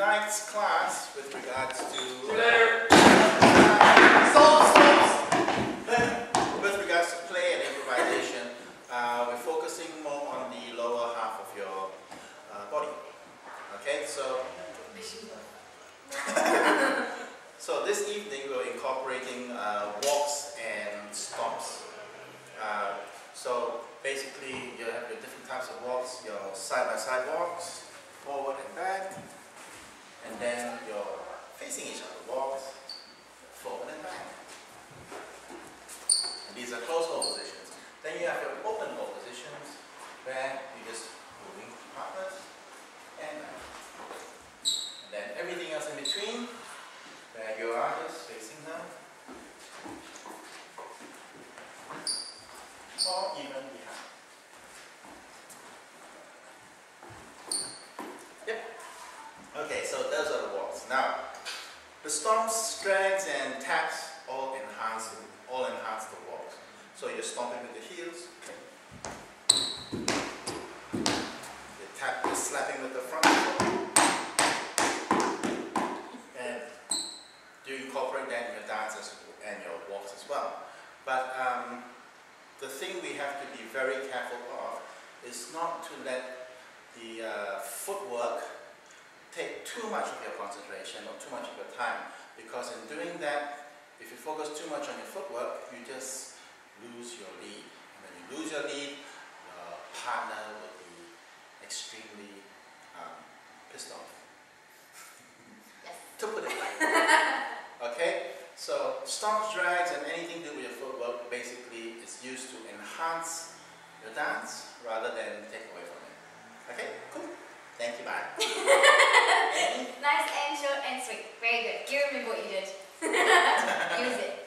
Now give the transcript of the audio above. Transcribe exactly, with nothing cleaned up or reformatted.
tonight's class with regards to Later. Stop, stop. With regards to play and improvisation, uh, we're focusing more on the lower half of your uh, body. Okay, so so this evening we're incorporating uh, walks and stomps. Uh, so basically you have your different types of walks, your side-by-side walks, forward and back, and then your facing each other walks, forward and back. And these are closed hold positions. Then you have your open hold positions, where you're just moving partners and back. And then everything else in between, where you are just facing them, or even behind. Yep. Okay, so those are the walks. Now, the stomps, drags, and taps all enhance all enhance the walks. So you're stomping with the heels. You tap, you're slapping with the front foot. And you incorporate that in your dances and your walks as well. But um, the thing we have to be very careful of is not to let the uh, footwork take too much of your concentration or too much of your time, because in doing that, if you focus too much on your footwork, you just lose your lead. And when you lose your lead, your partner will be extremely um, pissed off. Yes. To put it like okay? So stomps, drags, and anything to do with your footwork basically is used to enhance your dance rather than take away from it. Okay? Cool. Thank you, bye. Nice and short and sweet. Very good. You remember what you did. Use it.